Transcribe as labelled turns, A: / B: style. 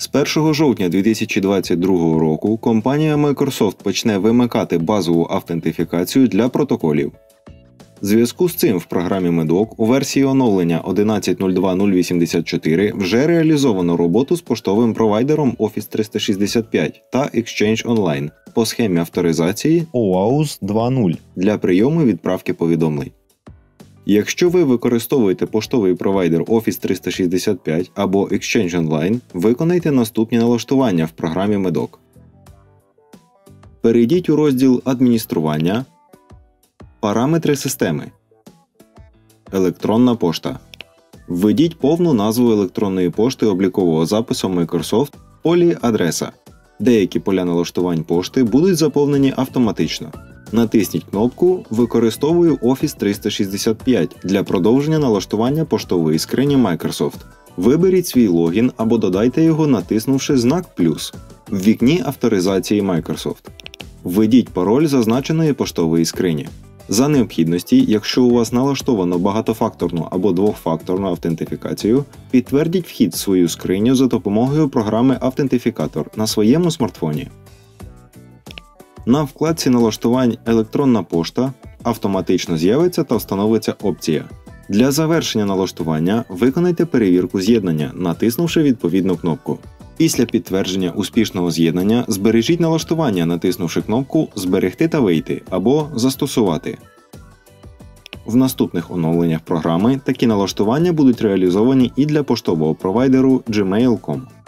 A: З 1 жовтня 2022 року компанія Microsoft почне вимикати базову автентифікацію для протоколів. В зв'язку з цим в програмі Medoc у версії оновлення 11.02.084 вже реалізовано роботу з поштовим провайдером Office 365 та Exchange Online по схемі авторизації
B: OAuth 2.0
A: для прийому і відправки повідомлень. Якщо ви використовуєте поштовий провайдер Office 365 або Exchange Online, виконайте наступні налаштування в програмі Medoc. Перейдіть у розділ «Адміністрування», «Параметри системи», «Електронна пошта». Введіть повну назву електронної пошти облікового запису Microsoft в полі «Адреса». Деякі поля налаштувань пошти будуть заповнені автоматично. Натисніть кнопку «Використовую Office 365» для продовження налаштування поштової скрині Microsoft. Виберіть свій логін або додайте його, натиснувши знак «плюс» в вікні авторизації Microsoft. Введіть пароль зазначеної поштової скрині. За необхідності, якщо у вас налаштовано багатофакторну або двохфакторну автентифікацію, підтвердіть вхід в свою скриню за допомогою програми Автентифікатор на своєму смартфоні. На вкладці налаштувань «Електронна пошта» автоматично з'явиться та встановиться опція. Для завершення налаштування виконайте перевірку з'єднання, натиснувши відповідну кнопку. Після підтвердження успішного з'єднання збережіть налаштування, натиснувши кнопку «Зберегти та вийти» або «Застосувати». В наступних оновленнях програми такі налаштування будуть реалізовані і для поштового провайдеру Gmail.com.